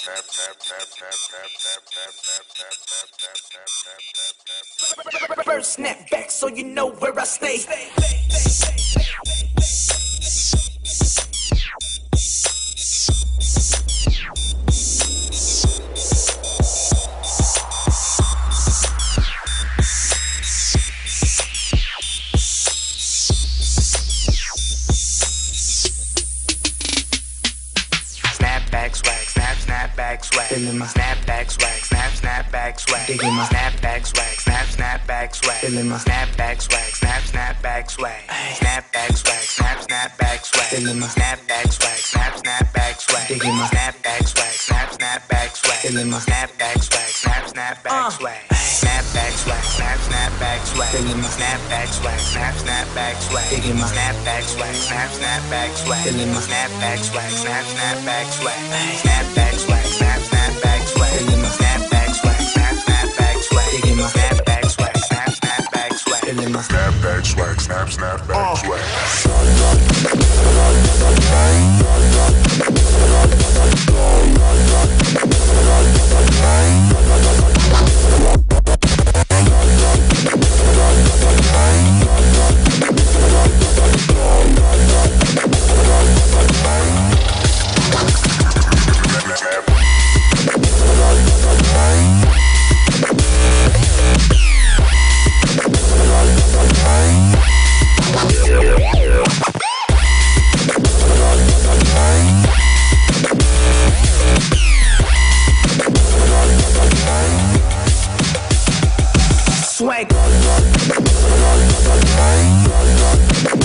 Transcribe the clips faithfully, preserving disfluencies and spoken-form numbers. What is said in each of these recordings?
First snap back so you know where I stay. Snapback swag, snap, snapback swag. Feeling my snapback swag, snap, snapback swag. Digging my snapback swag, snap, snapback swag. Feeling my snapback swag, snap, snapback swag. Snapback swag, snap, snapback swag. Feeling my snapback swag, snap, snapback swag. Digging my snapback swag, snap, snapback swag. Feeling my snapback swag, snap, snapback swag. Snapback swag, snap, snapback swag. Feeling my snapback swag, snap, snapback swag. Digging my snapback swag, snap, snapback swag. Feeling my snapback swag, snap, snapback swag. Snapback swag, snap, snapback swag. Feeling my snapback swag, snap, snapback swag. Digging my snapback swag, snap, snapback swag. Feeling my Snapback swag, snap, snapback swag.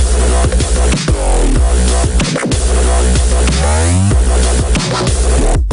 swag.